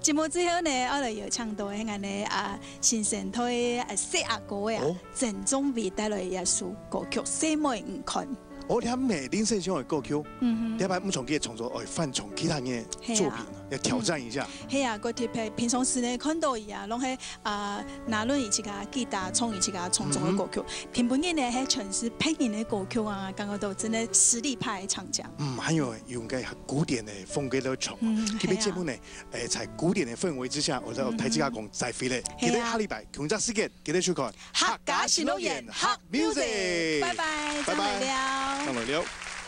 节目之后呢，我就有唱到迄个呢新生推细阿哥的郑中伟带来一首歌曲《细妹唔看》。 我听美林胜兄的歌曲，要不然唔从佢创作，翻从其他嘅作品，要挑战一下。 系啊，个贴片平常时呢看到伊啊，拢系拿论伊自家吉他创伊自家创作的歌曲，平本人呢系全是配音的歌曲啊，感觉到真的实力派唱将。 还有用个古典的风格来唱。这边节目呢，在古典的氛围之下，我就睇自家讲再飞咧。记得下礼拜同一时间记得收看客家新乐园客 music， 拜拜，再来了。 上来了。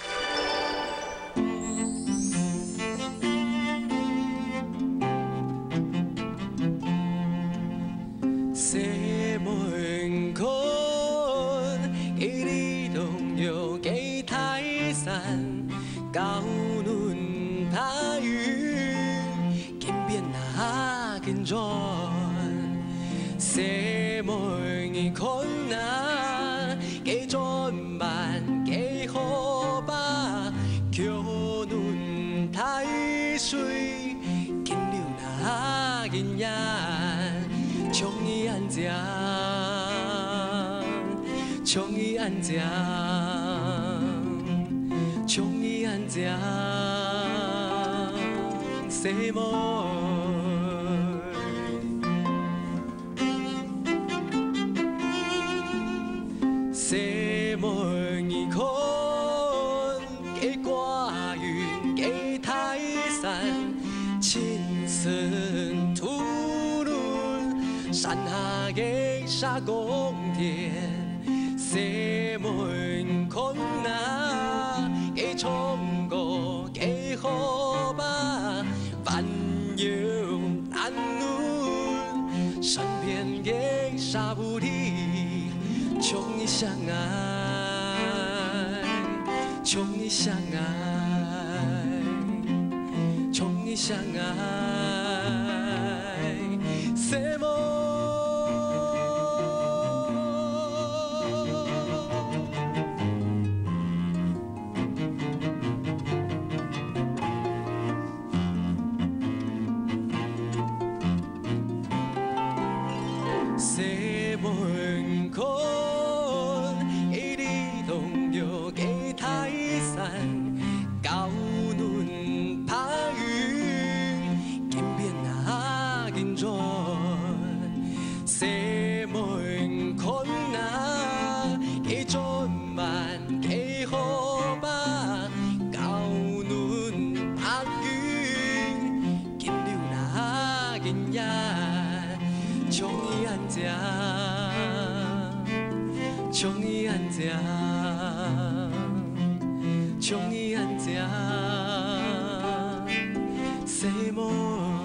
西门看，一里东游给泰山，高轮大雨，金边那金砖，西门看那给转板。好吧，桥轮太水，金流那银眼，冲伊安家，冲伊安家，冲伊安家，西门。西门一看，给挂云，给泰山，青sơn土伦，山下给沙公田，西门看那，给冲过，给河巴，万有南路，山边给沙布里。穷一相爱，穷一相爱，穷一相爱，什么？西门口。给泰山，高轮爬云，金边那金砖，西门看那，给转板，给河巴，高轮爬云，金流那金眼，冲伊安家，冲伊安家。穷一安家，西门。